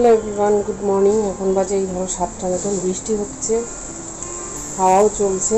Hello everyone, good morning. এখন বাজে এই ধরো 7টা মতন। বৃষ্টি হচ্ছে, হাওয়াও চলছে,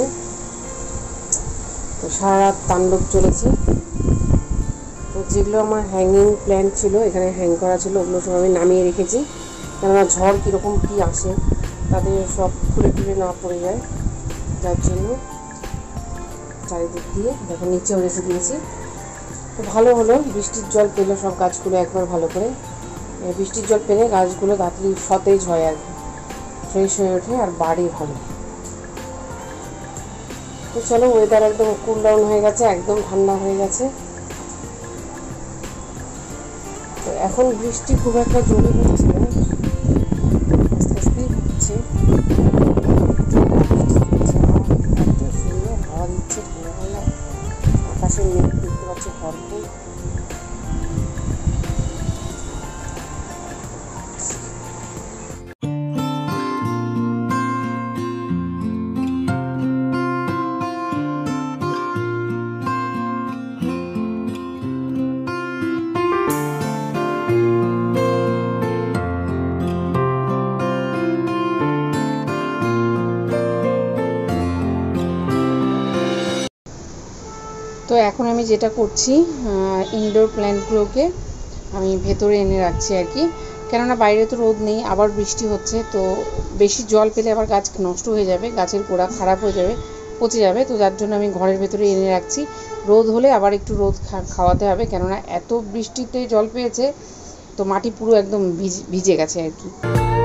তো সারা রাত তাণ্ডব চলেছে। তো যেগুলো আমার হ্যাঙ্গিং প্ল্যান্ট ছিল, এখানে হ্যাং করা ছিল, ওগুলো সব আমি নামিয়ে রেখেছি, কেননা ঝড় কীরকম কী আসে তাতে সব খুলে টুলে না পড়ে যায়, যার জন্য চারিদিক দিয়ে দেখো নিচেও রেখে দিয়েছি। তো ভালো হলো, বৃষ্টির জল পেলো সব গাছগুলো একবার ভালো করে। বৃষ্টির জল পেলে গাছগুলো তাড়াতাড়ি সতেজ হয় আর কি, ফ্রেশ হয়ে ওঠে আর বাড়ে ভালো। তো চলো, ওয়েদার একদম কুল ডাউন হয়ে গেছে, একদম ঠান্ডা হয়ে গেছে। তো এখন বৃষ্টি খুব একটা জোরে হচ্ছে না, আস্তে আস্তেই হচ্ছে। এত সুন্দর হাওয়া দিচ্ছে, ঠান্ডা ঠান্ডা, আকাশে মেঘ দেখতে পাচ্ছি ভরপুর। তো এখন আমি যেটা করছি, ইনডোর প্ল্যান্টগুলোকে আমি ভেতরে এনে রাখছি আর কি, কেননা বাইরে তো রোদ নেই, আবার বৃষ্টি হচ্ছে, তো বেশি জল পেলে আবার গাছ নষ্ট হয়ে যাবে, গাছের গোড়া খারাপ হয়ে যাবে, পচে যাবে। তো যার জন্য আমি ঘরের ভেতরে এনে রাখছি। রোদ হলে আবার একটু রোদ খাওয়াতে হবে, কেননা এত বৃষ্টিতে জল পেয়েছে, তো মাটি পুরো একদম ভিজে গেছে আর কি।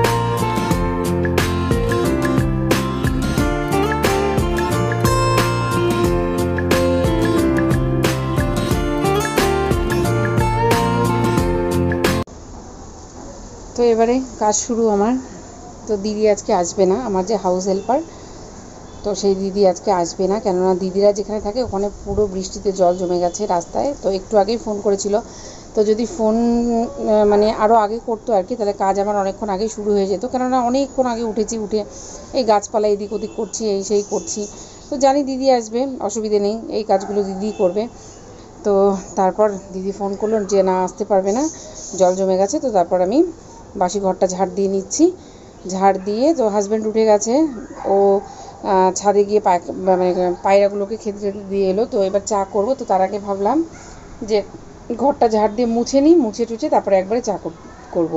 তো এবারে কাজ শুরু আমার। তো দিদি আজকে আসবে না, আমার যে হাউস হেল্পার, তো সেই দিদি আজকে আসবে না, কেননা দিদিরা যেখানে থাকে ওখানে পুরো বৃষ্টিতে জল জমে গেছে রাস্তায়। তো একটু আগেই ফোন করেছিল, তো যদি ফোন মানে আরও আগে করতো আর কি, তাহলে কাজ আমার অনেকক্ষণ আগেই শুরু হয়ে যেত, কেননা অনেকক্ষণ আগে উঠেছি, উঠে এই গাছপালা এদিক ওদিক করছি, এই সেই করছি। তো জানি দিদি আসবে, অসুবিধে নেই, এই কাজগুলো দিদিই করবে। তো তারপর দিদি ফোন করলো যে না, আসতে পারবে না, জল জমে গেছে। তো তারপর আমি বাসি ঘরটা ঝাড় দিয়ে নিচ্ছি। ঝাড় দিয়ে তো হাজব্যান্ড উঠে গেছে, ও ছাদে গিয়ে মানে পায়রাগুলোকে খেতে দিয়ে এলো। তো এবার চা করবো, তো তার আগে ভাবলাম যে ঘরটা ঝাড় দিয়ে মুছে নিই, মুছে টুছে তারপরে একবারে চা করবো।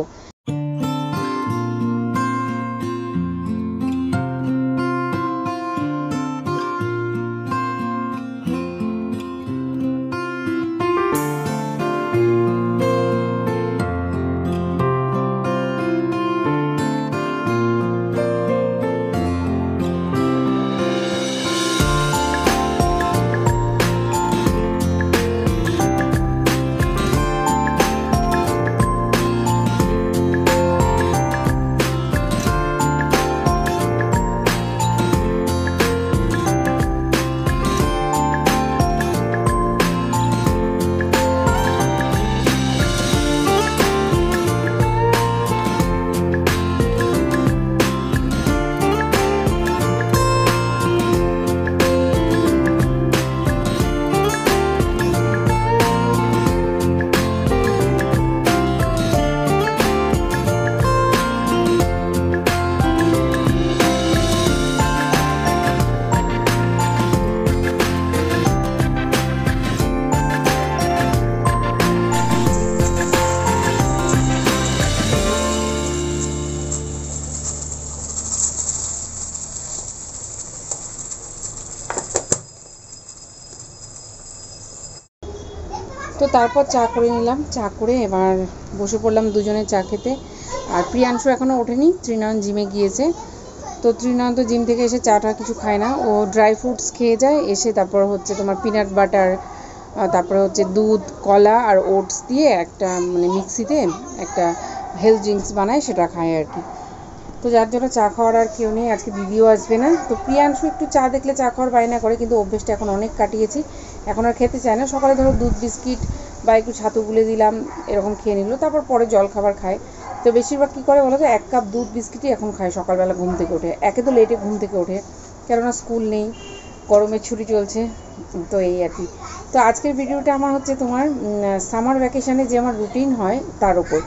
তো তারপর চা করে নিলাম, চা করে এবার বসে পড়লাম দুজনে চা খেতে। আর প্রিয়াংশু এখনও ওঠেনি, ত্রিনয়ন জিমে গিয়েছে। তো ত্রিনয়ন তো জিম থেকে এসে চাটা কিছু খায় না, ও ড্রাই ফ্রুটস খেয়ে যায়, এসে তারপর হচ্ছে তোমার পিনাট বাটার, তারপরে হচ্ছে দুধ, কলা আর ওটস দিয়ে একটা মানে মিক্সিতে একটা হেলথ ড্রিঙ্কস বানায়, সেটা খায় আর কি। তো যার জন্য চা খাওয়ার আর কেউ নেই, আজকে দিদিও আসবে না। তো প্রিয়াংশু একটু চা দেখলে চা খাওয়ার বায়না করে, কিন্তু অভ্যেসটা এখন অনেক কাটিয়েছি, এখন আর খেতে চায় না। সকালে ধরো দুধ বিস্কিট বা একটু ছাতু গুলে দিলাম, এরকম খেয়ে নিল, তারপর পরে জল খাবার খায়। তো বেশিরভাগ কী করে বলো তো, 1 কাপ দুধ বিস্কিটই এখন খায় সকালবেলা ঘুম থেকে ওঠে। একে তো লেটে ঘুম থেকে ওঠে, কেননা স্কুল নেই, গরমের ছুটি চলছে, তো এই আর কি। তো আজকের ভিডিওটা আমার হচ্ছে তোমার সামার ভ্যাকেশানে যে আমার রুটিন হয় তার উপর।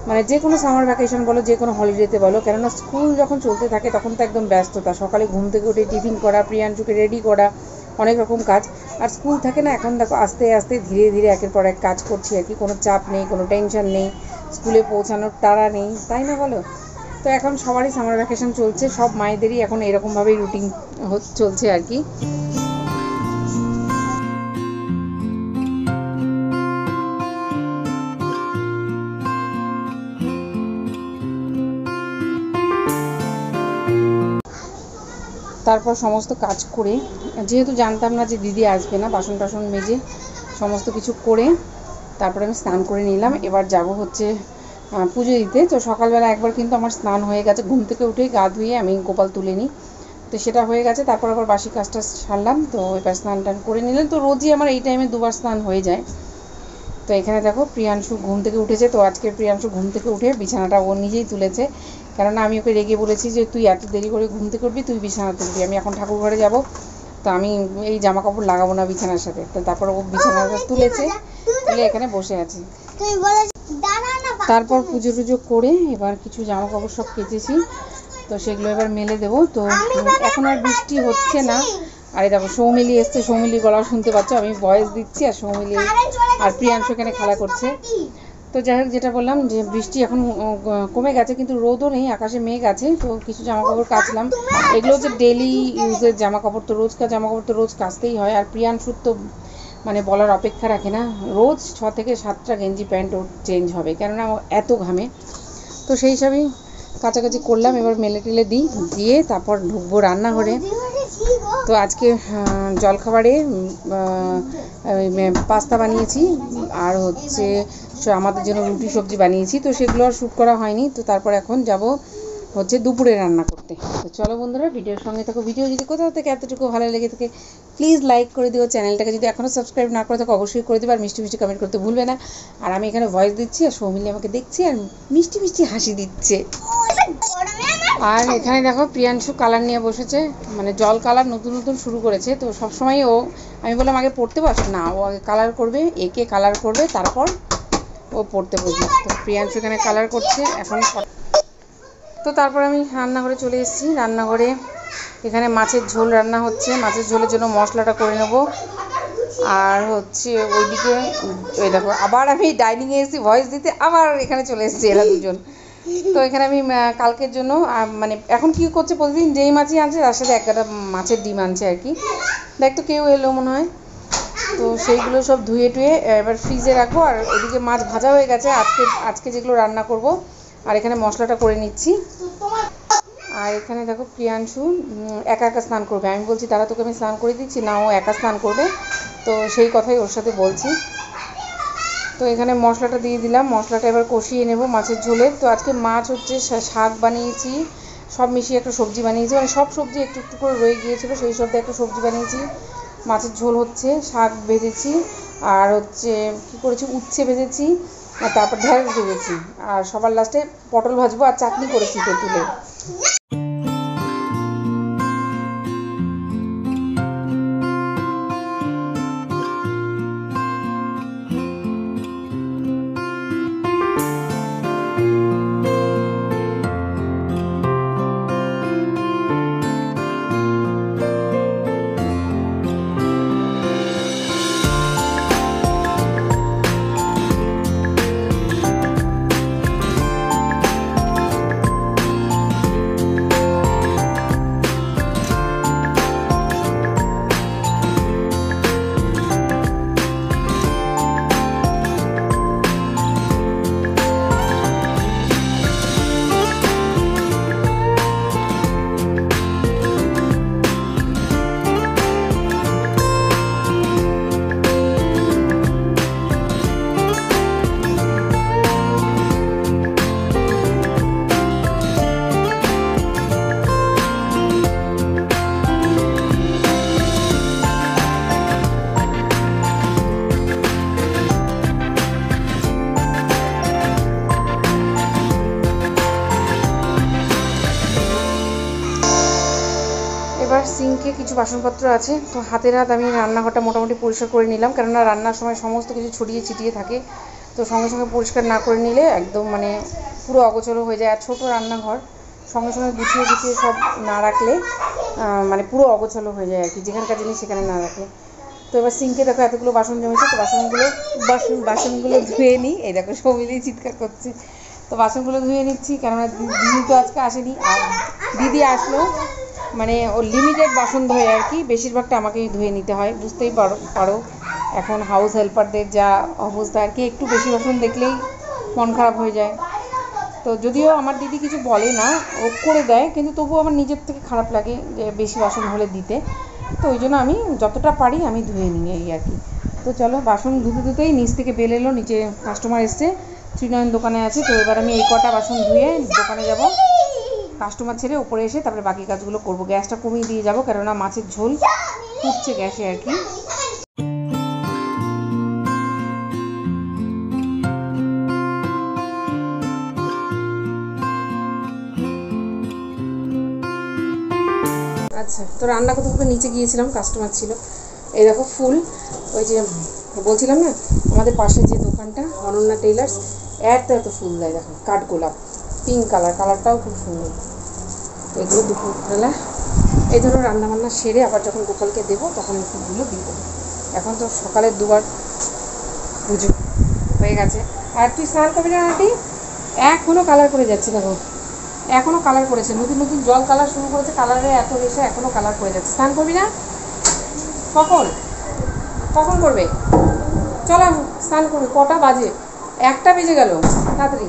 মানে যে কোনো সামার ভ্যাকেশন বলো, যে কোনো হলিডেতে বলো, কেননা স্কুল যখন চলতে থাকে তখন তো একদম ব্যস্ততা, সকালে ঘুম থেকে উঠে টিফিন করা, প্রিয়াংশুকে রেডি করা, অনেক রকম কাজ। আর স্কুল থাকে না, এখন দেখো আস্তে আস্তে ধীরে ধীরে একের পর এক কাজ করছি আর কি, কোনো চাপ নেই, কোনো টেনশন নেই, স্কুলে পৌঁছানোর তাড়া নেই, তাই না বলো? তো এখন সবারই সামার ভ্যাকেশন চলছে, সব মায়েদেরই এখন এরকমভাবেই রুটিন চলছে আর কি। তারপর সমস্ত কাজ করে, যেহেতু জানতাম না যে দিদি আসবে না, বাসন টাসন মেজে সমস্ত কিছু করে তারপরে আমি স্নান করে নিলাম। এবার যাব হচ্ছে পুজো দিতে। তো সকালবেলা একবার কিন্তু আমার স্নান হয়ে গেছে, ঘুম থেকে উঠেই গা ধুয়ে আমি গোপাল তুলে নিই, তো সেটা হয়ে গেছে। তারপর আবার বাসি কাজটা সারলাম, তো এবার স্নান টান করে নিলাম। তো রোজই আমার এই টাইমে দুবার স্নান হয়ে যায়। তো এখানে দেখো প্রিয়াংশু ঘুম থেকে উঠেছে, তো আজকে প্রিয়াংশু ঘুম থেকে উঠে বিছানাটা ও নিজেই তুলেছে, কেননা আমি ওকে রেগে বলেছি যে তুই এত দেরি করে ঘুম থেকে উঠবি, তুই বিছানা তুলবি, আমি এখন ঠাকুর ঘরে যাব, তো আমি এই জামা কাপড় লাগাবো না বিছানার সাথে। তো তারপর ও বিছানাটা তুলেছে, তুলে এখানে বসে আছে। তারপর পুজো টুজো করে এবার কিছু জামা কাপড় সব কেচেছি, তো সেগুলো এবার মেলে দেবো। তো এখন আর বৃষ্টি হচ্ছে না। আর এই দেখো সৌমিলি এসছে, সৌমিলির গলা শুনতে পাচ্ছ, আমি ভয়েস দিচ্ছি আর সৌমিলি আর প্রিয়াংশু এখানে খেলা করছে। তো যাই হোক, যেটা বললাম যে বৃষ্টি এখন কমে গেছে, কিন্তু রোদও নেই, আকাশে মেঘ আছে। তো কিছু জামা কাপড় কাচলাম, এগুলো হচ্ছে ডেলি ইউজের জামা কাপড়, তো রোজকার জামা কাপড় তো রোজ কাচতেই হয়। আর প্রিয়াংশুর তো মানে বলার অপেক্ষা রাখে না, রোজ 6 থেকে 7টা গেঞ্জি প্যান্ট ওর চেঞ্জ হবে, কেননা ও এত ঘামে। তো সেই হিসাবেই কাছাকাছি করলাম, এবার মেলে টেলে দিয়ে তারপর ঢুকবো রান্নাঘরে। তো আজকে জলখাবারে পাস্তা বানিয়েছি, আর হচ্ছে আমাদের জন্য রুটি সবজি বানিয়েছি, তো সেগুলো আর শ্যুট করা হয়নি। তো তারপর এখন যাব হচ্ছে দুপুরে রান্না করতে। তো চলো বন্ধুরা, ভিডিওর সঙ্গে থাকো। ভিডিও যদি কোথাও থেকে এতটুকু ভালো লেগে থাকে প্লিজ লাইক করে দিও, চ্যানেলটাকে যদি এখনও সাবস্ক্রাইব না করে থাকো অবশ্যই করে দিও, আর মিষ্টি মিষ্টি কমেন্ট করতে ভুলবে না। আর আমি এখানে ভয়েস দিচ্ছি আর সৌমিলি আমাকে দেখছি আর মিষ্টি মিষ্টি হাসি দিচ্ছে। আর এখানে দেখো প্রিয়াংশু কালার নিয়ে বসেছে, মানে জল কালার নতুন নতুন শুরু করেছে। তো সবসময় আমি বললাম আগে পড়তে বস, না ও আগে কালার করবে, একে কালার করবে, তারপর ও পড়তে বসবে। তো প্রিয়াংশু এখানে কালার করছে এখন। তো তারপর আমি রান্নাঘরে চলে এসেছি। রান্নাঘরে এখানে মাছের ঝোল রান্না হচ্ছে, মাছের ঝোলের জন্য মশলাটা করে নেব। আর হচ্ছে ওইদিকে ওই দেখো আবার আমি ডাইনিংয়ে এসেছি ভয়েস দিতে, আবার এখানে চলে এসেছি এরা দুজন। তো এখানে আমি কালকের জন্য মানে এখন কী করছে, প্রতিদিন যেই মাছই আনছে তার সাথে একটা মাছের ডিম আনছে আর কি। দেখ তো কেউ এলো মনে হয়। তো সেইগুলো সব ধুয়ে টুয়ে এবার ফ্রিজে রাখবো। আর এদিকে মাছ ভাজা হয়ে গেছে আজকে যেগুলো রান্না করব। আর এখানে মশলাটা করে নিচ্ছি। আর এখানে দেখো প্রিয়াংশু একা একা স্নান করবে, আমি বলছি তারা তোকে আমি স্নান করে দিচ্ছি, না ও একা স্নান করবে, তো সেই কথাই ওর সাথে বলছি। তো এখানে মশলাটা দিয়ে দিলাম, মশলাটা এবার কষিয়ে নেব মাছের ঝোলের। তো আজকে মাছ হচ্ছে, শাক বানিয়েছি, সব মিশিয়ে একটা সবজি বানিয়েছি, মানে সব সবজি একটু একটু করে রয়ে গিয়েছিলো, সেই সব দিয়ে একটা সবজি বানিয়েছি। মাছের ঝোল হচ্ছে, শাক ভেজেছি, আর হচ্ছে কী করেছি, উচ্ছে ভেজেছি, আর তারপর ঢেঁড়স ভেজেছি, আর সবার লাস্টে পটল ভাজবো, আর চাটনি করেছি তেঁতুলের। এবার সিঙ্কে কিছু বাসনপত্র আছে, তো হাতের হাত আমি রান্নাঘরটা মোটামুটি পরিষ্কার করে নিলাম, কেননা রান্নার সময় সমস্ত কিছু ছড়িয়ে ছিটিয়ে থাকে, তো সঙ্গে সঙ্গে পরিষ্কার না করে নিলে একদম মানে পুরো অগোছলো হয়ে যায়। আর ছোটো রান্নাঘর, সঙ্গে সঙ্গে গুছিয়ে গুছিয়ে সব না রাখলে মানে পুরো অগোছলো হয়ে যায় আর কি, যেখানকার জিনিস সেখানে না রাখলে। তো এবার সিঙ্কে দেখো এতগুলো বাসন জমেছে, তো বাসনগুলো ধুয়ে নিই। এই দেখো সব মিলিয়ে চিৎকার করছে। তো বাসনগুলো ধুয়ে নিচ্ছি, কেননা দিদি তো আজকে আসেনি, আর দিদি আসলেও মানে ওর লিমিটেড বাসন ধোয় আর কি, বেশিরভাগটা আমাকেই ধুয়ে নিতে হয়। বুঝতেই পারো এখন হাউস হেল্পারদের যা অবস্থা আর কি, একটু বেশি বাসন দেখলেই মন খারাপ হয়ে যায়। তো যদিও আমার দিদি কিছু বলে না, ও করে দেয়, কিন্তু তবুও আমার নিজের থেকে খারাপ লাগে যে বেশি বাসন হলে দিতে। তো ওই জন্য আমি যতটা পারি আমি ধুয়ে নিই এই আর কি। তো চলো, বাসন ধুতে ধুতেই নিচ থেকে বেল এলো, নিচে কাস্টমার এসছে, ত্রিনয়ন দোকানে আছে। তো এবার আমি এই কটা বাসন ধুয়ে দোকানে যাব, কাস্টমার ছেড়ে উপরে এসে তারপরে বাকি কাজগুলো করবো। গ্যাসটা কমিয়ে দিয়ে যাবো, কেননা মাছের ঝোল ফুটছে গ্যাসে আর কি। আচ্ছা, তো রান্না করতে করতে নিচে গিয়েছিলাম, কাস্টমার ছিল। এই দেখো ফুল, ওই যে বলছিলাম না আমাদের পাশে যে দোকানটা অনন্যা টেইলার্স, এত ফুল দেয় দেখো, কাঠগোলাপ পিঙ্ক কালারটাও খুব সুন্দর। এগুলো দুপুরবেলা এই ধরো রান্নাবান্না সেরে আবার যখন গোপালকে দেবো তখন এই ফুলগুলো দিয়ে দেবো। এখন তো সকালের দুবার পুজো হয়ে গেছে। আর তুই স্নান করবি না আন্টি? এখনও কালার করে যাচ্ছে দেখো, এখনও কালার করেছে, নতুন নতুন জল কালার শুরু করেছে, কালারে এত এসে এখনও কালার করে যাচ্ছে। স্নান করবি না? কখন করবে? চলো স্নান করবে। কটা বাজে? 1টা বেজে গেল, তাড়াতাড়ি।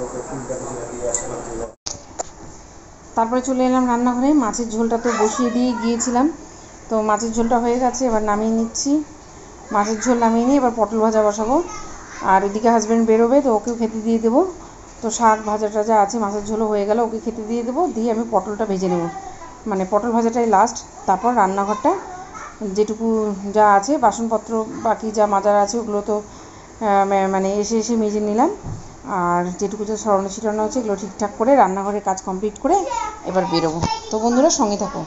তারপরে চলে এলাম রান্নাঘরে। মাছের ঝোলটা তো বসিয়ে দিয়ে গিয়েছিলাম, তো মাছের ঝোলটা হয়ে গেছে, এবার নামিয়ে নিচ্ছি। মাছের ঝোল নামিয়ে নিয়ে এবার পটল ভাজা বসাবো। আর ওইদিকে হাজব্যান্ড বেরোবে, তো ওকেও খেতে দিয়ে দেবো। তো শাক ভাজা টাজা আছে, মাছের ঝোলও হয়ে গেল, ওকে খেতে দিয়ে দেবো, দিয়ে আমি পটলটা ভেজে নেব। মানে পটল ভাজাটাই লাস্ট। তারপর রান্নাঘরটা যেটুকু যা আছে বাসনপত্র বাকি যা মাজার আছে ওগুলো তো মানে এসে মেজে নিলাম। আর যেটুকু যা সরানো ছিটানো আছে এগুলো ঠিকঠাক করে রান্নাঘরের কাজ কমপ্লিট করে এবার বেরোবো। তো বন্ধুরা সঙ্গে থাকো।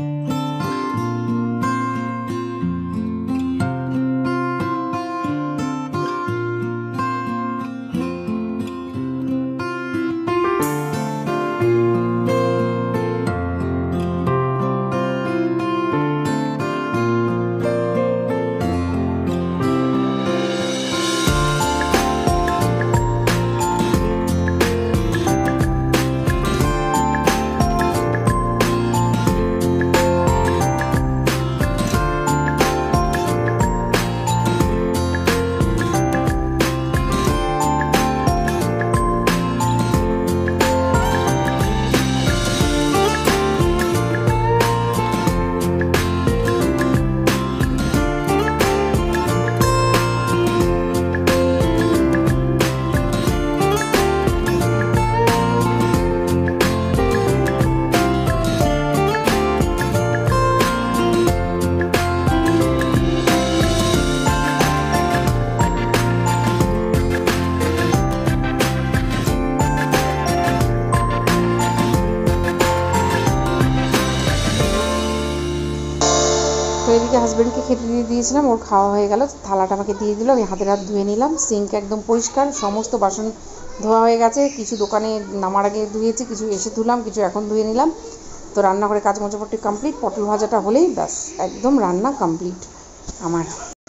তো এদিকে হাজব্যান্ডকে খেতে দিয়ে দিয়েছিলাম, ওর খাওয়া হয়ে গেল, থালাটা আমাকে দিয়ে দিল, আমি হাতের হাত ধুয়ে নিলাম। সিঙ্ক একদম পরিষ্কার, সমস্ত বাসন ধোয়া হয়ে গেছে। কিছু দোকানে নামার আগে ধুয়েছি, কিছু এসে ধুলাম, কিছু এখন ধুয়ে নিলাম। তো রান্নাঘরে কাজ মোটামুটি কমপ্লিট। পটল ভাজাটা হলেই ব্যাস একদম রান্না কমপ্লিট আমার।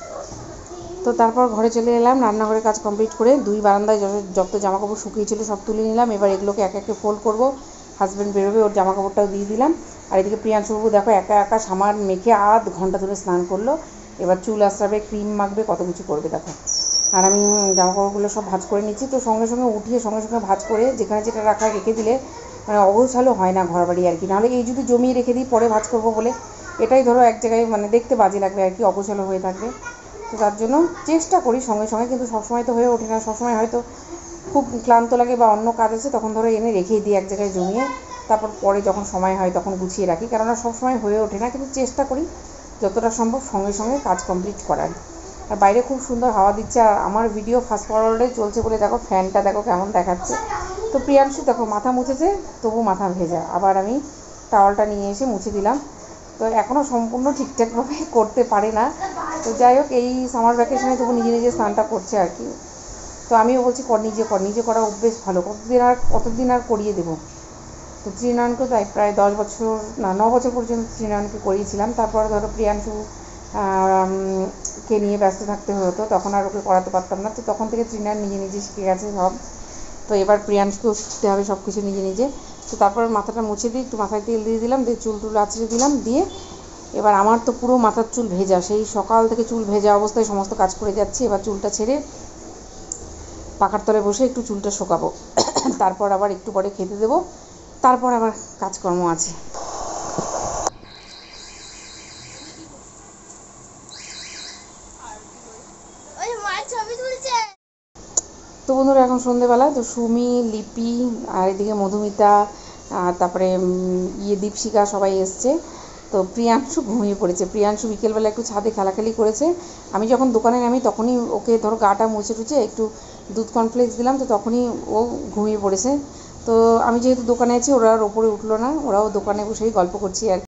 তো তারপর ঘরে চলে এলাম, রান্নাঘরের কাজ কমপ্লিট করে দুই বারান্দায় যত জামাকাপড় শুকিয়েছিল সব তুলে নিলাম। এবার এগুলোকে একে একে ফোল্ড করব। হাজব্যান্ড বেরোবে, ওর জামাকাপড়টাও দিয়ে দিলাম। আর এদিকে প্রিয়াংশুবাবু দেখো একা একা সামার মেখে 1/2 ঘন্টা ধরে স্নান করলো। এবার চুল আঁচড়াবে, ক্রিম মাখবে, কত কিছু করবে দেখো। আর আমি জামাকাপড়গুলো সব ভাঁজ করে নিচ্ছি। তো সঙ্গে সঙ্গে উঠিয়ে সঙ্গে সঙ্গে ভাঁজ করে যেখানে যেটা রাখা রেখে দিলে মানে অগোছালো হয় না ঘর বাড়ি আর কি। নাহলে এই যদি জমিয়ে রেখে দিই পরে ভাঁজ করবো বলে, এটাই ধরো এক জায়গায় মানে দেখতে বাজে লাগবে আর কি, অগোছালো হয়ে থাকবে। তো তার জন্য চেষ্টা করি সঙ্গে সঙ্গে, কিন্তু সবসময় তো হয়ে ওঠে না। সবসময় হয়তো খুব ক্লান্ত লাগে বা অন্য কাজ আছে, তখন ধরো এনে রেখেই দিই এক জায়গায় জমিয়ে, তারপর পরে যখন সময় হয় তখন গুছিয়ে রাখি, কেননা সবসময় হয়ে ওঠে না। কিন্তু চেষ্টা করি যতটা সম্ভব সঙ্গে সঙ্গে কাজ কমপ্লিট করার। আর বাইরে খুব সুন্দর হাওয়া দিচ্ছে, আর আমার ভিডিও ফাস্ট ফরওয়ার্ডে চলছে বলে দেখো ফ্যানটা দেখো কেমন দেখাচ্ছে। তো প্রিয়াংশু দেখো মাথা মুছেছে, তবু মাথা ভেজা, আবার আমি টাওয়ালটা নিয়ে এসে মুছে দিলাম। তো এখনও সম্পূর্ণ ঠিকঠাকভাবে করতে পারে না। তো যাই হোক, এই সামার ভ্যাকেশনে তবু নিজে নিজে স্নানটা করছে আর কি। তো আমিও বলছি নিজে করা অভ্যেস ভালো, কতদিন আর করিয়ে দেবো। তো ত্রিনয়নকে তাই প্রায় 10 বছর না 9 বছর পর্যন্ত ত্রিনয়নকে করিয়েছিলাম। তারপরে ধরো প্রিয়াংশু কে নিয়ে ব্যস্ত থাকতে হতো, তখন আর ওকে করাতে পারতাম না। তো তখন থেকে ত্রিনয়ন নিজে শিখে গেছে সব। তো এবার প্রিয়াংশকেও শিখতে হবে সব কিছু নিজে। তো তারপর মাথাটা মুছে দিই, একটু মাথায় তেল দিয়ে দিলাম, দিয়ে চুল আঁচড়ে দিলাম, দিয়ে এবার আমার তো পুরো মাথার চুল ভেজা, সেই সকাল থেকে চুল ভেজা অবস্থায় সমস্ত কাজ করে যাচ্ছি। এবার চুলটা ছেড়ে পাখার তলে বসে একটু চুলটা শোকাবো, তারপর আবার একটু পরে খেতে দেবো, তারপর আবার কাজকর্ম আছে। তো বন্ধুরা এখন সন্ধেবেলা, তো সুমি, লিপি আর এদিকে মধুমিতা, তারপরে দীপশিকা সবাই এসছে। তো প্রিয়াংশু ঘুমিয়ে পড়েছে। প্রিয়াংশু বিকেলবেলা একটু ছাদে খেলাখেলি করেছে। আমি যখন দোকানে নামি তখনই ওকে ধরো গাটা মুছে টুছে একটু দুধ কর্নফ্লেক্স দিলাম, তো তখনই ও ঘুমিয়ে পড়েছে। তো আমি যেহেতু দোকানে আছি, ওরা আর ওপরে উঠলো না, ওরাও দোকানে বসেই গল্প করছি আর